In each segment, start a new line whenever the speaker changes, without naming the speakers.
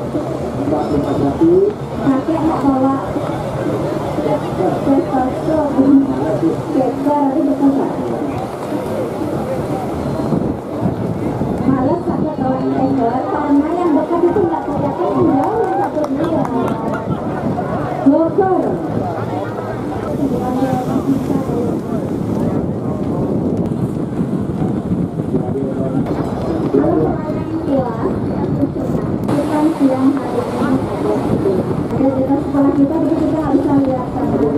451.
Kakek mau bawa sesuatu kejar itu kan malas aku kawan kejar karena yang dekat itu nggak kelihatan jauh satu dia bogor bukan siang hari ada di sekolah kita kita bisa lihat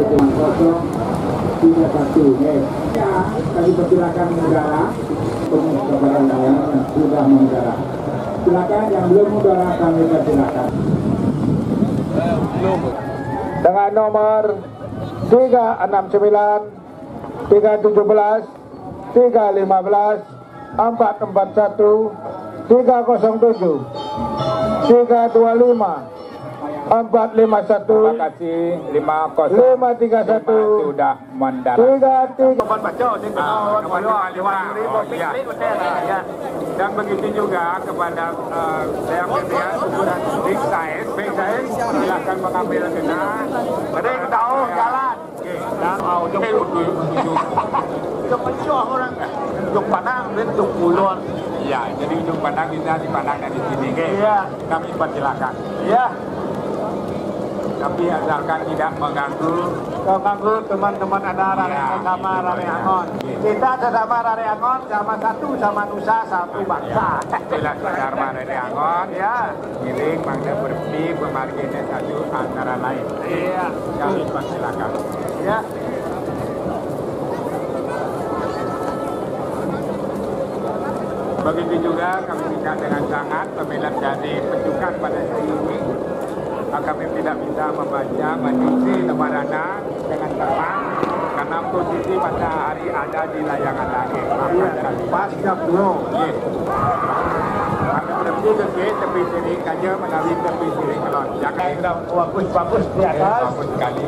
031 ya, kami persilakan mengudara untuk kepada yang sudah mengudara. Silakan yang belum mengudara kami persilakan. Dengan nomor 369, 317, 315, 441, 307, 325, 451. Terima kasih. 531 sudah mendarat. 33. Dan begitu juga kepada yang berniat Big Size, silakan mengambil kena. Ada yang tahu jalan. Dan mau ujung orang ujung pandang dan ujung kulon. Ya, jadi ujung pandang bisa dipandang dari sini. Iya. Kami persilakan. Iya. Tapi asalkan tidak mengganggu teman-teman ada sama Rare Angon. Kita sesama Rare Angon sama satu sama Nusa satu bangsa. Jelas Dharma Rare Angon ya. Giring bangsa berpi pemarginya satu antara lain. Iya. Kami persilakan. Ya. Begitu juga kami minta dengan sangat pemilihan dari penjukan pada hari ini. Kami tidak bisa membaca menyusi lembaran dengan tepat karena posisi matahari ada di layangan langit. Pas jam 2. Kami berhenti ke tepi sini kaja menawi tepi sini kalau jangan bagus di atas. Bagus sekali.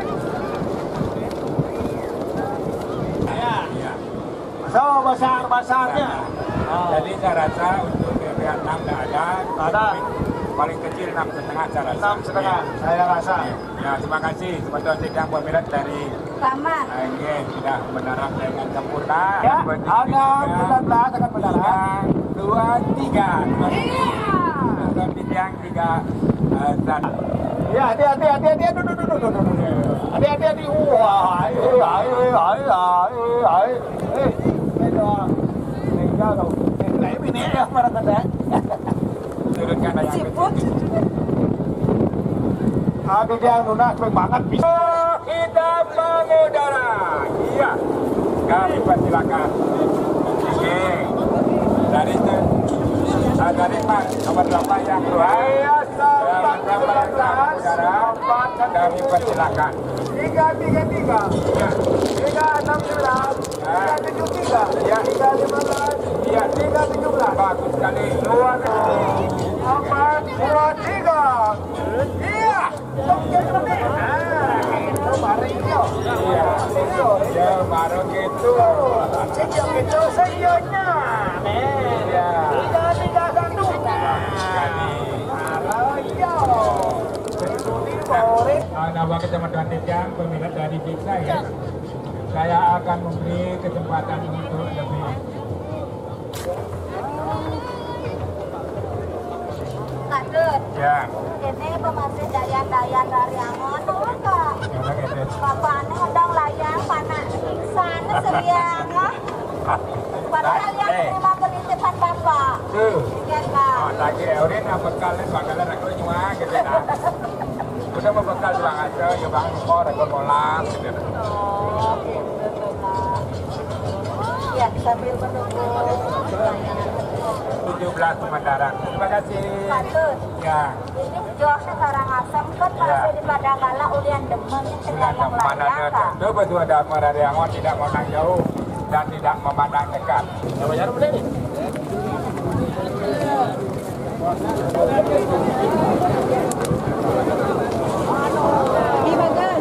So besarnya. Jadi saya rasa untuk pihak 6 tidak ada. Paling kecil 6,5 saya rasa. 6,5 saya rasa. Ya, terima kasih teman-teman sidang pemilik dari
Taman.
Ini sudah mendarat dengan sempurna.
Ya,
ada 19 akan mendarat. 2, 3. Iya. Dan bidang 3 sana. Ya, hati-hati. Hati-hati. Wah, ini ya para tanda. Turunkan yang kecil. Ada yang lunak banget bisa. Kita mengudara. Iya. Kami persilakan. Oke. Dari itu. Dari Mas nomor 8 yang keluar. Kami persilakan. 333. 369. 373. Ya. 315. Ya. 317. Bagus sekali. Luar. 423. Iya. Ya baru gitu. Itu seyonya. Ya. 331. Nama Kecamatan Tejang, peminat dari Biksa ya. Saya akan memberi kesempatan untuk lebih.
Kadut.
Ya.
Ini pemasih dayan-dayan dari Angon, Kak. Bapaknya undang layang, panak iksan, seriang, padahal yang terima penitipan bapak. Iya, Kak.
Lagi Eurin, bekalan bakalan aku cuma gitu nah. Udah mau bekal doang aja, ya bang, kok rekor kolam gitu.
Oh, gitu tuh, Kak. Ya, sambil menunggu layangan.
17 Pemandaran. Terima kasih.
Kadut.
Ya.
Ini Joshnya Karangasem kan masih di Padangala ulian demen tinggal yang layang, Kak.
Itu betul ada Merari Angon tidak memandang jauh dan tidak memandang dekat. Namanya apa ini?
Di bagas.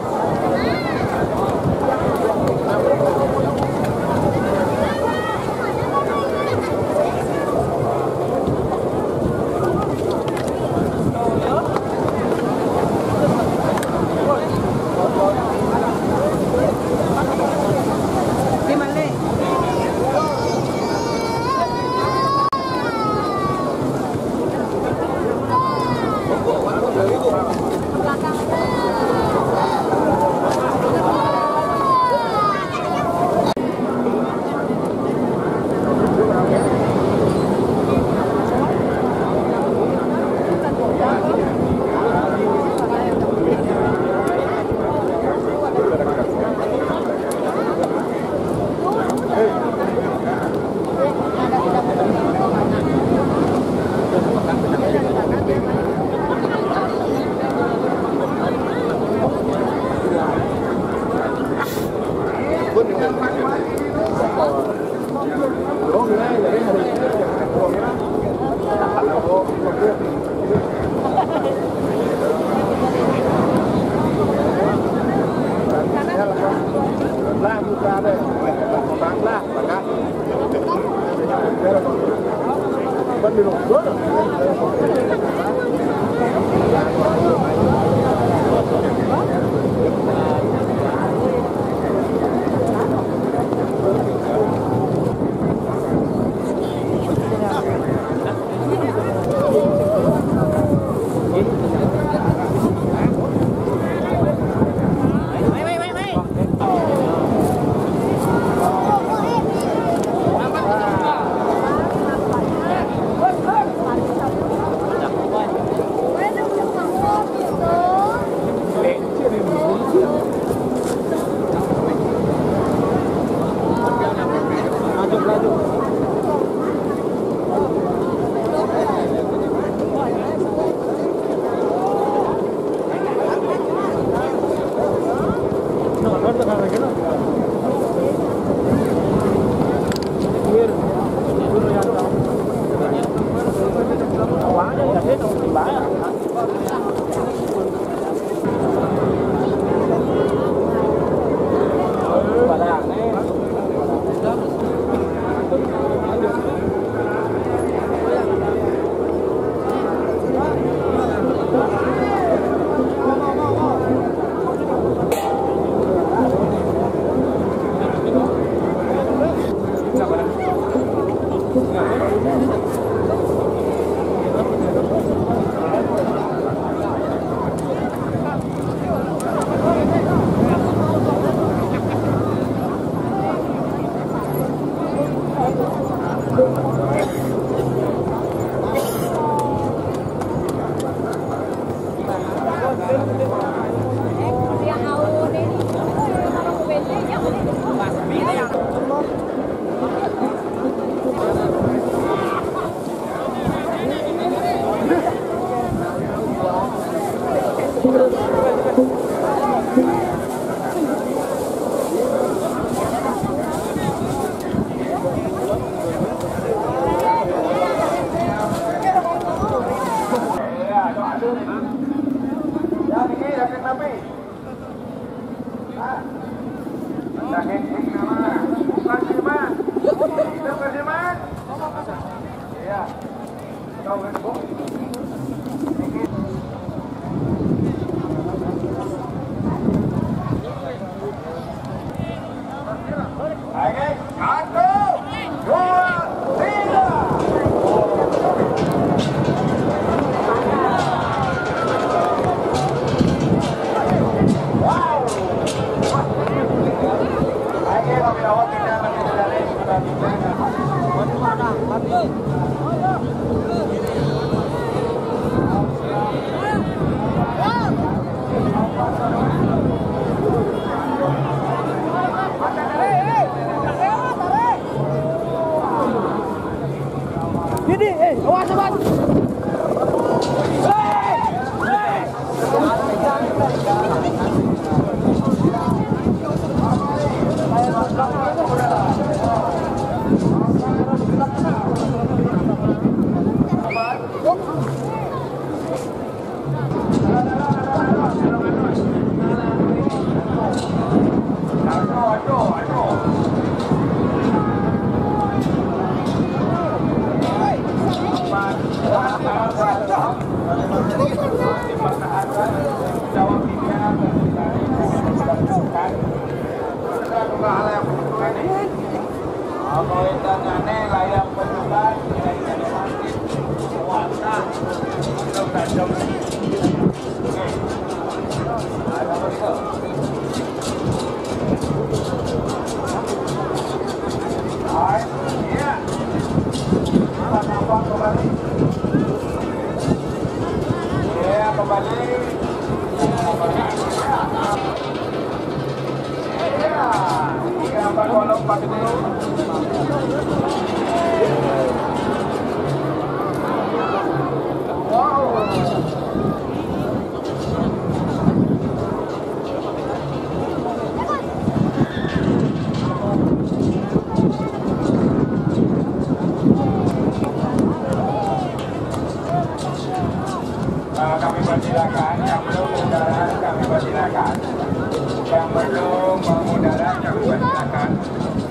Kami persilakan yang belum mengudara, kami persilakan. Yang belum mengudara, kami persilakan.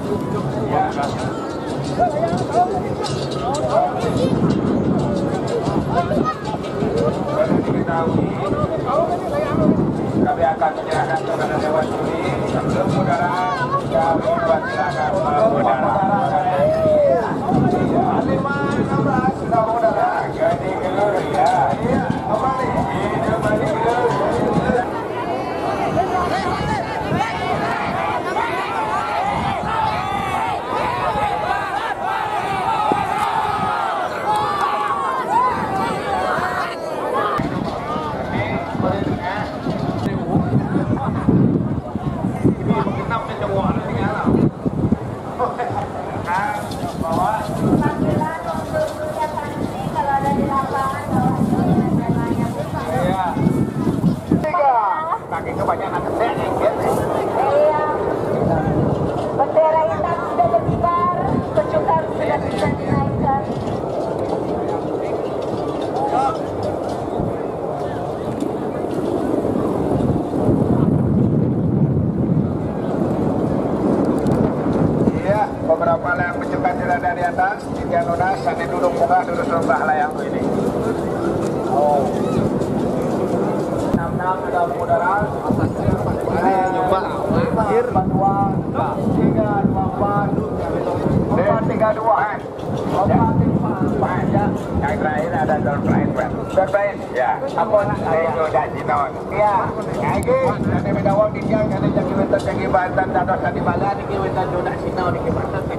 Ya. Coba terus lomba layang ini. Oh. 66 sudah mengudara. Ini nyoba. Akhir 432. Ya, yang terakhir ada surprise, Pak. Surprise, ya. Apa nak saya sudah jinon? Ya. Lagi, nanti beda wong di tiang, nanti jadi wetan jadi bantan, dan dosa di bala, di wetan sudah sinau di bantan.